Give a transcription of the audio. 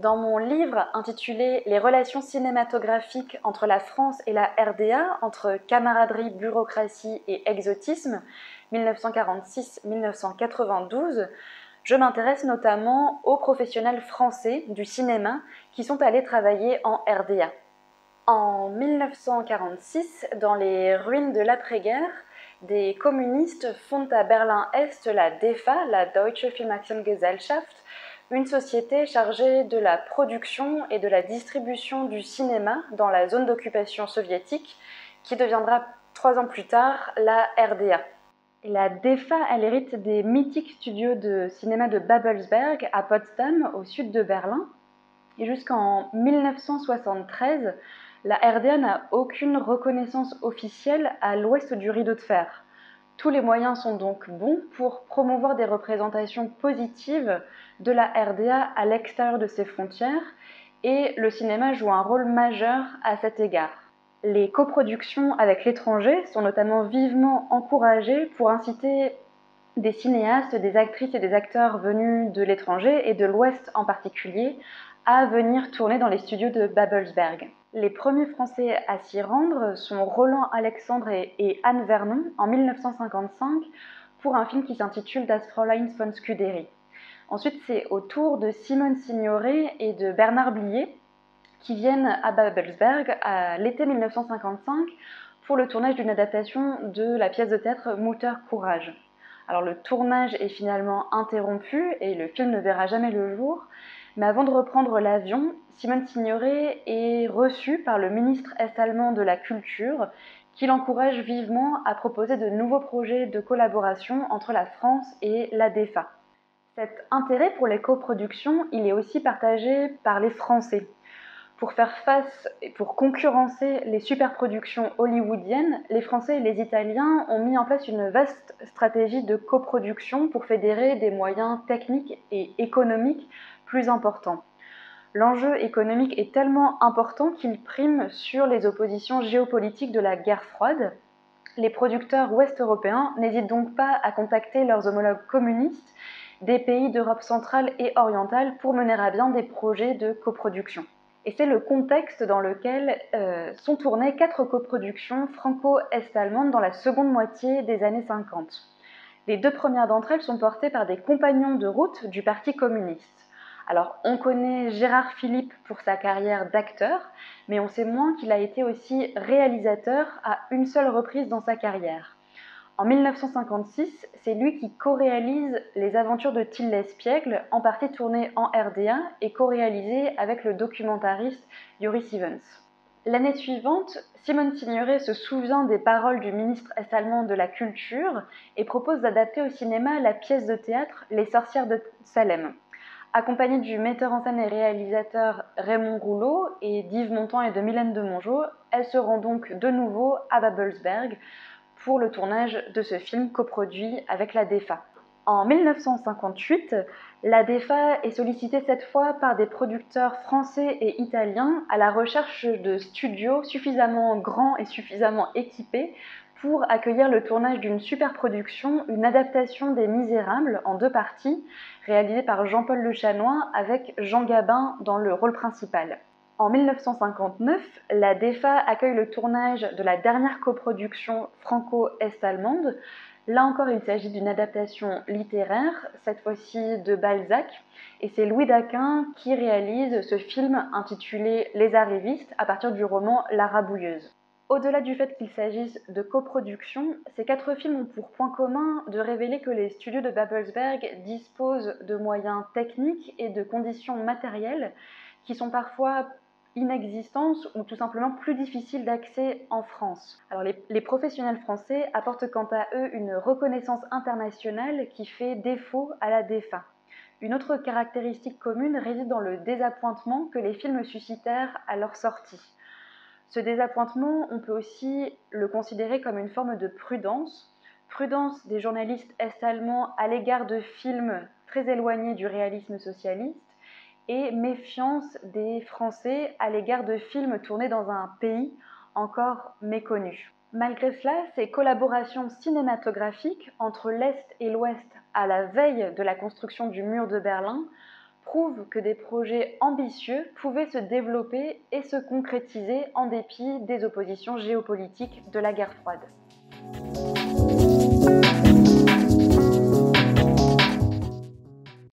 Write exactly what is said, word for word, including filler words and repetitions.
Dans mon livre intitulé « Les relations cinématographiques entre la France et la R D A, entre camaraderie, bureaucratie et exotisme, mille neuf cent quarante-six à mille neuf cent quatre-vingt-douze », je m'intéresse notamment aux professionnels français du cinéma qui sont allés travailler en R D A. En mille neuf cent quarante-six, dans les ruines de l'après-guerre, des communistes fondent à Berlin-Est la D E F A, la Deutsche Filmaktionsgesellschaft, une société chargée de la production et de la distribution du cinéma dans la zone d'occupation soviétique, qui deviendra trois ans plus tard la R D A. Et la D E F A, elle hérite des mythiques studios de cinéma de Babelsberg à Potsdam, au sud de Berlin. Et jusqu'en mille neuf cent soixante-treize, la R D A n'a aucune reconnaissance officielle à l'ouest du rideau de fer. Tous les moyens sont donc bons pour promouvoir des représentations positives de la R D A à l'extérieur de ses frontières, et le cinéma joue un rôle majeur à cet égard. Les coproductions avec l'étranger sont notamment vivement encouragées pour inciter des cinéastes, des actrices et des acteurs venus de l'étranger, et de l'Ouest en particulier, à venir tourner dans les studios de Babelsberg. Les premiers Français à s'y rendre sont Roland Alexandre et Anne Vernon en mille neuf cent cinquante-cinq pour un film qui s'intitule Das Fräulein von Scuderi. Ensuite, c'est au tour de Simone Signoret et de Bernard Blier qui viennent à Babelsberg à l'été mille neuf cent cinquante-cinq pour le tournage d'une adaptation de la pièce de théâtre Mutter Courage. Alors le tournage est finalement interrompu et le film ne verra jamais le jour, mais avant de reprendre l'avion, Simone Signoret est reçue par le ministre est-allemand de la Culture qui l'encourage vivement à proposer de nouveaux projets de collaboration entre la France et la D E F A. Cet intérêt pour les coproductions, il est aussi partagé par les Français. Pour faire face et pour concurrencer les superproductions hollywoodiennes, les Français et les Italiens ont mis en place une vaste stratégie de coproduction pour fédérer des moyens techniques et économiques plus importants. L'enjeu économique est tellement important qu'il prime sur les oppositions géopolitiques de la guerre froide. Les producteurs ouest-européens n'hésitent donc pas à contacter leurs homologues communistes des pays d'Europe centrale et orientale pour mener à bien des projets de coproduction. Et c'est le contexte dans lequel euh, sont tournées quatre coproductions franco-est-allemandes dans la seconde moitié des années cinquante. Les deux premières d'entre elles sont portées par des compagnons de route du Parti communiste. Alors, on connaît Gérard Philipe pour sa carrière d'acteur, mais on sait moins qu'il a été aussi réalisateur à une seule reprise dans sa carrière. En mille neuf cent cinquante-six, c'est lui qui co-réalise Les aventures de Till L'Espiègle, en partie tourné en R D A et co-réalisé avec le documentariste Joris Ivens. L'année suivante, Simone Signoret se souvient des paroles du ministre est-allemand de la Culture et propose d'adapter au cinéma la pièce de théâtre Les sorcières de Salem. Accompagnée du metteur en scène et réalisateur Raymond Rouleau et d'Yves Montand et de Mylène de Mongeau, elle se rend donc de nouveau à Babelsberg pour le tournage de ce film coproduit avec la D E F A. En mille neuf cent cinquante-huit, la D E F A est sollicitée cette fois par des producteurs français et italiens à la recherche de studios suffisamment grands et suffisamment équipés pour accueillir le tournage d'une superproduction, une adaptation des Misérables en deux parties, réalisée par Jean-Paul Le Chanoine avec Jean Gabin dans le rôle principal. En mille neuf cent cinquante-neuf, la D E F A accueille le tournage de la dernière coproduction franco-est-allemande. Là encore, il s'agit d'une adaptation littéraire, cette fois-ci de Balzac, et c'est Louis Daquin qui réalise ce film intitulé Les arrivistes à partir du roman La Rabouilleuse. Au-delà du fait qu'il s'agisse de coproduction, ces quatre films ont pour point commun de révéler que les studios de Babelsberg disposent de moyens techniques et de conditions matérielles qui sont parfois inexistantes ou tout simplement plus difficiles d'accès en France. Alors les, les professionnels français apportent quant à eux une reconnaissance internationale qui fait défaut à la D E F A. Une autre caractéristique commune réside dans le désappointement que les films suscitèrent à leur sortie. Ce désappointement, on peut aussi le considérer comme une forme de prudence, prudence des journalistes est-allemands à l'égard de films très éloignés du réalisme socialiste, et méfiance des Français à l'égard de films tournés dans un pays encore méconnu. Malgré cela, ces collaborations cinématographiques entre l'Est et l'Ouest à la veille de la construction du mur de Berlin prouve que des projets ambitieux pouvaient se développer et se concrétiser en dépit des oppositions géopolitiques de la guerre froide.